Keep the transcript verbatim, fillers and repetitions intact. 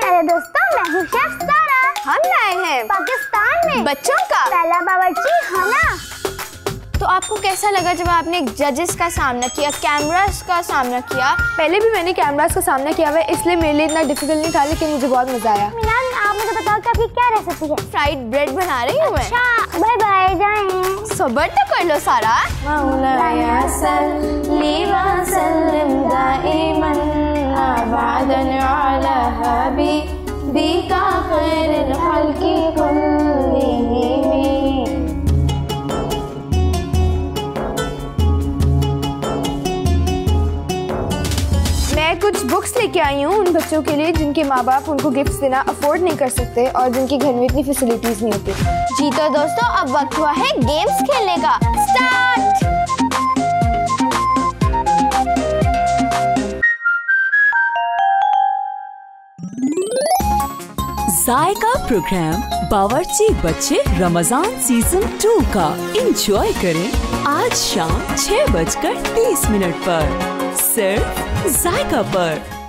प्यारे दोस्तों, मैं हूँ शेफ सारा। हम लाए हैं पाकिस्तान में बच्चों का पहला बावर्ची खाना। तो आपको कैसा लगा जब आपने जजेस का सामना किया, कैमरास का सामना किया? पहले भी मैंने कैमरास का सामना किया हुआ है, इसलिए मेरे लिए इतना डिफिकल्ट नहीं था, लेकिन मुझे बहुत मजा आया। मिनाल, आप मुझे बताओ कि आपकी क्या रेसिपी है? फ्राइड ब्रेड बना रही हूँ मैं। अच्छा, बाय बाय, जाएं। सब्र तो कर लो सारा। मौलाया सल्ली व सल्लिम दाइमन अबदन अला हबीबिका खैरिल खल्क़ि कुल्लिहिम। मैं कुछ बुक्स लेके आई हूँ उन बच्चों के लिए जिनके माँ बाप उनको गिफ्ट्स देना अफोर्ड नहीं कर सकते और जिनके घर में इतनी फैसिलिटीज नहीं होती। जी तो दोस्तों, अब वक्त हुआ है गेम्स खेलने का। स्टार्ट। जायका प्रोग्राम बावर्ची बच्चे रमजान सीजन टू का एंजॉय करें आज शाम छह बजकर तीस मिनट पर सिर्फ जायका पर।